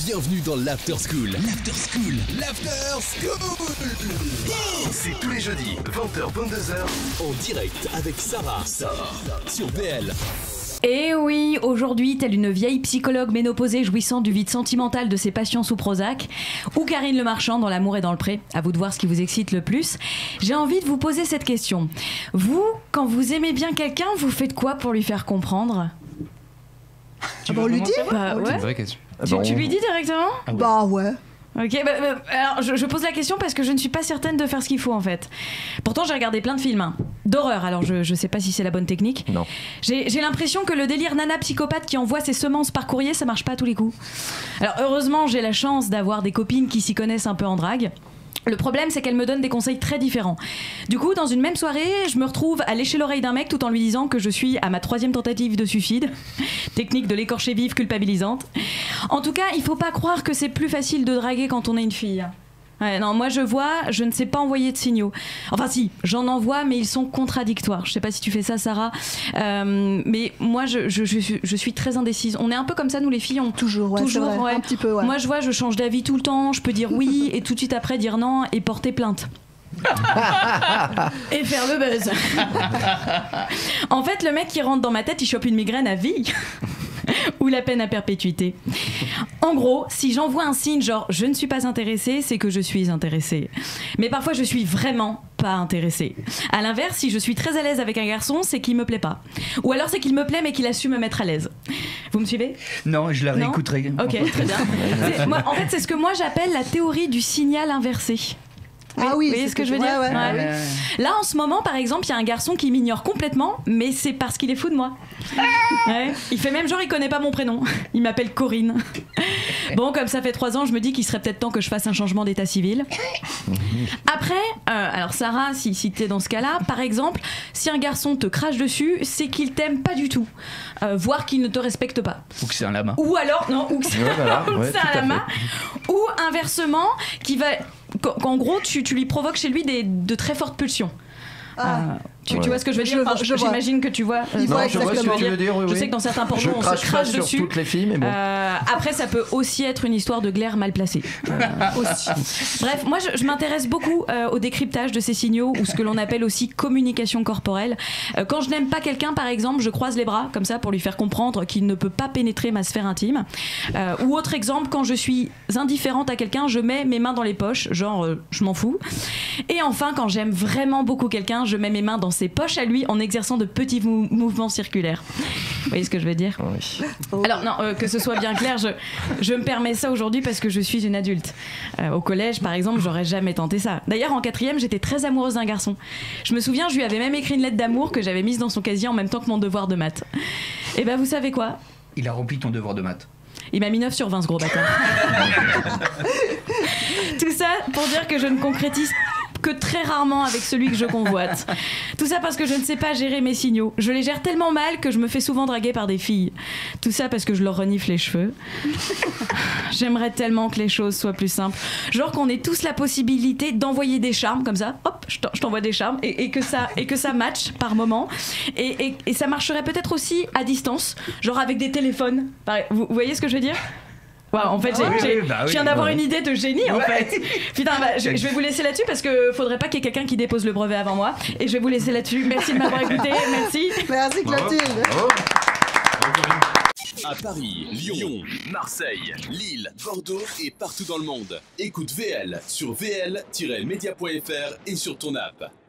Bienvenue dans l'After School. L'After School. L'After School. C'est tous les jeudis, 20h, 22h, en direct avec Sarah sur VL. Et oui, aujourd'hui, telle une vieille psychologue ménopausée jouissant du vide sentimental de ses passions sous Prozac, ou Karine Le Marchand dans L'amour est dans le pré, à vous de voir ce qui vous excite le plus, j'ai envie de vous poser cette question. Vous, quand vous aimez bien quelqu'un, vous faites quoi pour lui faire comprendre ? On lui dit ? Bah, ouais. C'est une vraie question. Tu lui dis directement ? Bah ouais. Ok, alors je pose la question parce que je ne suis pas certaine de faire ce qu'il faut en fait. Pourtant j'ai regardé plein de films d'horreur, alors je sais pas si c'est la bonne technique. Non. J'ai l'impression que le délire nana psychopathe qui envoie ses semences par courrier, ça marche pas à tous les coups. Alors heureusement j'ai la chance d'avoir des copines qui s'y connaissent un peu en drague. Le problème, c'est qu'elle me donne des conseils très différents. Du coup, dans une même soirée, je me retrouve à lécher l'oreille d'un mec tout en lui disant que je suis à ma 3e tentative de suicide. Technique de l'écorcher vive culpabilisante. En tout cas, il faut pas croire que c'est plus facile de draguer quand on est une fille. Ouais, non, moi je ne sais pas envoyer de signaux. Enfin si, j'en envoie, mais ils sont contradictoires. Je sais pas si tu fais ça, Sarah. Mais moi, je suis très indécise. On est un peu comme ça, nous les filles. Toujours, ouais. Un petit peu, ouais. Moi, je change d'avis tout le temps. Je peux dire oui et tout de suite après dire non et porter plainte. Et faire le buzz. En fait, le mec qui rentre dans ma tête, il chope une migraine à vie. Ou la peine à perpétuité. En gros, si j'envoie un signe genre je ne suis pas intéressée, c'est que je suis intéressée. Mais parfois je suis vraiment pas intéressée. À l'inverse, si je suis très à l'aise avec un garçon, c'est qu'il me plaît pas. Ou alors c'est qu'il me plaît mais qu'il a su me mettre à l'aise. Vous me suivez ? Non, je la réécouterai. Ok, très bien. En fait, c'est ce que moi j'appelle la théorie du signal inversé. Ah oui, vous voyez ce que je veux dire ? ouais. Là, en ce moment, par exemple, il y a un garçon qui m'ignore complètement, mais c'est parce qu'il est fou de moi. Ouais. Il fait même genre, il connaît pas mon prénom. Il m'appelle Corinne. Bon, comme ça fait 3 ans, je me dis qu'il serait peut-être temps que je fasse un changement d'état civil. Après, alors Sarah, si t'es dans ce cas-là, par exemple, si un garçon te crache dessus, c'est qu'il t'aime pas du tout. Voire qu'il ne te respecte pas. Ou que c'est un lama. Ou alors, non, ou que c'est un lama. Ou inversement, qu'en gros, tu lui provoques chez lui de très fortes pulsions. Tu vois ce que je veux dire ? J'imagine que tu vois. Non, je vois ce que tu veux dire. Oui, je sais que dans certains pornos, on se crache sur dessus. Toutes les filles, mais bon. Après, ça peut aussi être une histoire de glaire mal placée. Aussi. Bref, moi, je m'intéresse beaucoup au décryptage de ces signaux, ou ce que l'on appelle aussi communication corporelle. Quand je n'aime pas quelqu'un, par exemple, je croise les bras, comme ça, pour lui faire comprendre qu'il ne peut pas pénétrer ma sphère intime. Ou autre exemple, quand je suis indifférente à quelqu'un, je mets mes mains dans les poches, genre, je m'en fous. Et enfin, quand j'aime vraiment beaucoup quelqu'un, je mets mes mains dans ses poches à lui en exerçant de petits mouvements circulaires. Vous voyez ce que je veux dire ? Oui. Alors non, que ce soit bien clair, je me permets ça aujourd'hui parce que je suis une adulte. Au collège, par exemple, j'aurais jamais tenté ça. D'ailleurs, en 4e, j'étais très amoureuse d'un garçon. Je me souviens, je lui avais même écrit une lettre d'amour que j'avais mise dans son casier en même temps que mon devoir de maths. Et ben, vous savez quoi ? Il a rempli ton devoir de maths. Il m'a mis 9 sur 20, ce gros bâtard. Tout ça pour dire que je ne concrétise que très rarement avec celui que je convoite. Tout ça parce que je ne sais pas gérer mes signaux. Je les gère tellement mal que je me fais souvent draguer par des filles. Tout ça parce que je leur renifle les cheveux. J'aimerais tellement que les choses soient plus simples. Genre qu'on ait tous la possibilité d'envoyer des charmes comme ça. Hop, je t'envoie des charmes et que ça matche par moment. Et ça marcherait peut-être aussi à distance, genre avec des téléphones. Vous voyez ce que je veux dire ? Wow, en fait, je viens d'avoir une idée de génie, en fait. Putain, je vais vous laisser là-dessus parce que faudrait pas qu'il y ait quelqu'un qui dépose le brevet avant moi. Et je vais vous laisser là-dessus. Merci de m'avoir écouté. Merci. Merci Clotilde. À Paris, Lyon, Marseille, Lille, Bordeaux et partout dans le monde. Écoute VL sur vl-media.fr et sur ton app.